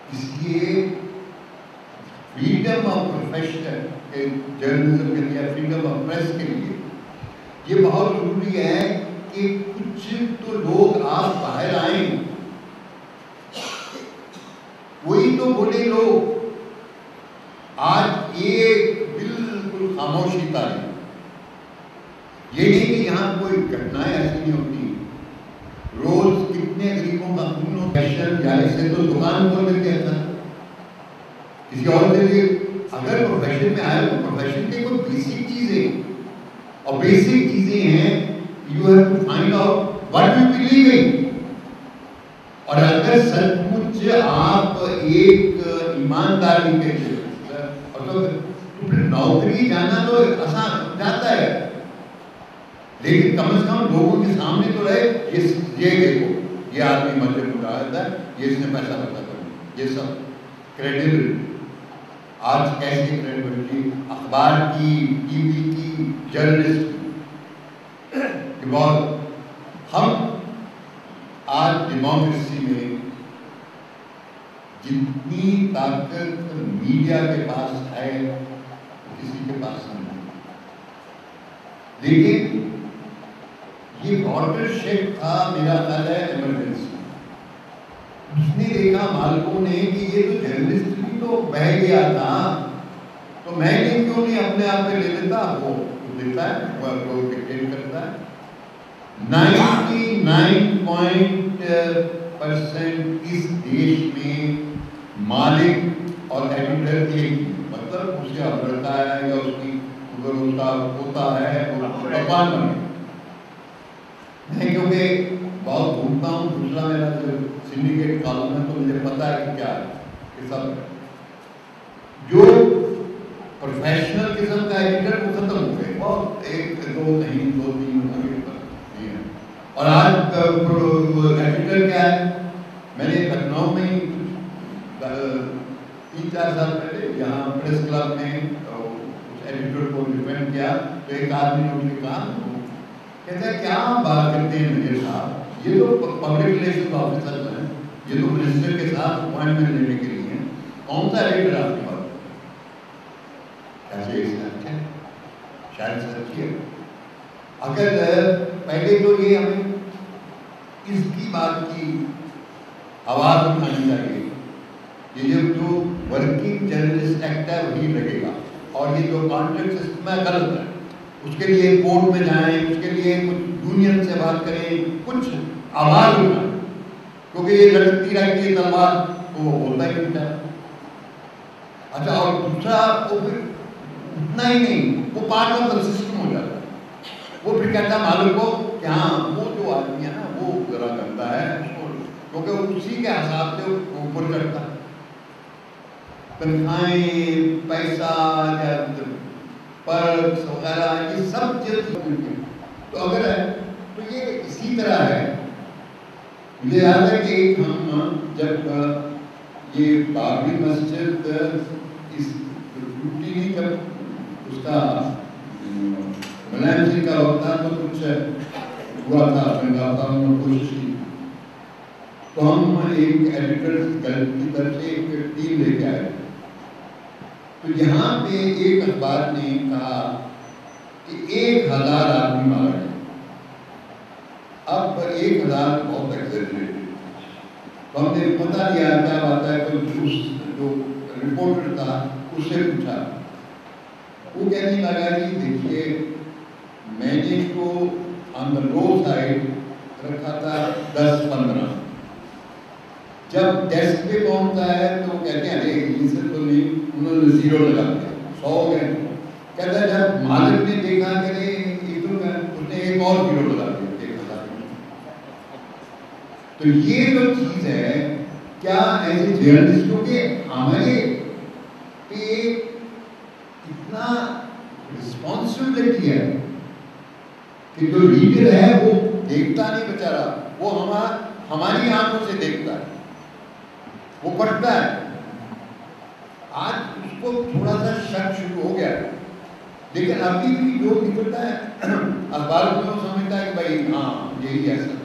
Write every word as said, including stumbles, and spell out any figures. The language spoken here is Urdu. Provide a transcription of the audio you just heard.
اس لیے فریڈم آف پروفیشن جرنلزم کے لیے، فریڈم آف پریس کے لیے یہ بہت ضروری ہے کہ کچھ تو لوگ آج باہر آئیں، وہی تو بولے لوگ. آج ایک بالکل خاموشی تاری، یہ نہیں کہ یہاں کوئی گھٹنائیں ایسی نہیں ہوتی. روز کتنے غریبوں کا خون ہو، فیشن یا ایسے تو دکان کھول دیتے ہیں کسی اور کے لیے. اگر پروفیشن میں آئے تو پروفیشن کے کوئی بیسک چیزیں، اور بیسک چیزیں ہیں you have to find out what you believe in. اور اگر سچ مچ آپ ایک ایمانداری کے اور تو نوکری جانا تو آسان ہو جاتا ہے، لیکن کم از کم لوگوں کے سامنے تو رہے یہ یہ دیکھو یہ آدمی مجھے مجاہد ہے، یہ اس نے پیسہ پیدا کرنا، یہ سب کریڈیبل. آج کیسی کریڈیبلٹی اخبار کی، ٹی وی کی، جرنلسٹ کی. بہت ہم آج ڈیموکریسی میں جتنی طاقت میڈیا کے پاس ہے کسی کے پاس نہیں. لیکن یہ واٹر شیڈ تھا میرا خیال ہے ایمرجنسی. اس نے دیکھا مالکوں نے کہ یہ تو جرنلسٹ بھی تو بہ گیا تھا، تو میں نے کیوں نہیں اپنے آپ پہ لے لیتا. وہ دیتا ہے، وہ ڈکٹیٹ کرتا ہے. نائنٹی نائن پوائنٹ پرسینٹ اس دیش میں مالک اور ایڈیٹر ایک ہی، مطلب اس کا لڑتا ہے یا اس کی اگر اس کا ہوتا ہے پکوان بنے. میں کیونکہ بہت گھومتا ہوں، دوسرا میرا جو سنڈیکیٹ کالم ہے تو مجھے پتا ہے کہ کیا ہے کہ سب جو پروفیشنل قسم کا ایڈیٹر وہ ختم ہو گئے، بہت ایک دو نہیں دو تین ہیں. اور آج ایڈیٹر کیا ہے؟ میں نے لکھنؤ میں تین چار سال پہلے یہاں پریس کلب میں اس ایڈیٹر کو ڈیپینڈ کیا تو ایک آدمی نے مجھے کہا، کہتا ہے کیا بات کرتے ہیں میرے صاحب، یہ تو پبلک ریلیشن آفیسر ہیں، یہ تو منسٹر کے ساتھ اپوائنٹمنٹ لینے کے لیے ہیں، کون سا ایڈیٹر آپ کے پاس؟ ایسے سچ ہے، شاید سچ ہے. اگر پہلے تو یہ ہمیں اس کی بات کی آواز اٹھانی چاہیے. یہ جو ورکنگ جرنلسٹ ایکٹ ہے وہی لگے گا، اور یہ جو کانٹریکٹ سسٹم ہے غلط ہے. اس کے لیے کورٹ میں جائیں، اس کے لیے کچھ یونین سے بات کریں، کچھ آواز اٹھائیں، کیونکہ یہ لڑکتی رہتی ہے تلوار تو ہوتا ہی نہیں ہے. اچھا، اور دوسرا وہ پھر اتنا ہی نہیں، وہ پارٹ آف دا سسٹم ہو جاتا ہے. وہ پھر کہتا ہے مالک کو کہ ہاں وہ جو آدمی ہے نا وہ ذرا کرتا ہے، کیونکہ اسی کے حساب سے اوپر چڑھتا ہے. تنخواہیں، پیسہ یا پرکس وغیرہ یہ سب چیز تو اگر ہے تو یہ اسی طرح ہے. مجھے یاد ہے کہ ہم جب یہ بابری مسجد اس ٹوٹی نہیں، جب اس کا ملائم جی کا ہوتا تو کچھ ہوا تھا، میں نے کوشش کی تو ہم ایک ایڈیٹر کی طرف سے ایک ٹیم لے کے آئے. تو یہاں پہ ایک اخبار نے کہا کہ ایک ہزار آدمی مارا گیا. اب ایک ہزار بہت ایگزیجریٹڈ. تو ہم نے پتہ لیا کیا بات ہے، تو اس جو رپورٹر تھا اس سے پوچھا، وہ کہنے لگا جی دیکھیے میں نے تو آن دا لو سائڈ رکھا تھا دس پندرہ، جب ڈیسک پہ پہنچتا ہے تو وہ کہتے ہیں ارے یہ سے تو نہیں، انہوں نے زیرو لگا دیا، سو گئے. کہتا ہے جب مالک نے دیکھا کہ یہ تو اس نے ایک اور زیرو لگا دیا ایک ہزار. تو یہ جو چیز ہے کیا ایسے جرنلسٹوں کے ہمارے پہ اتنا رسپانسبلٹی ہے کہ جو ریڈر ہے وہ دیکھتا نہیں بیچارہ، وہ ہمارا ہماری آنکھوں سے دیکھتا ہے، وہ پڑھتا ہے. آج اس کو تھوڑا سا شک شروع ہو گیا ہے، لیکن ابھی بھی جو نکلتا ہے اخبار میں وہ سمجھتا ہے کہ بھائی ہاں یہی ایسا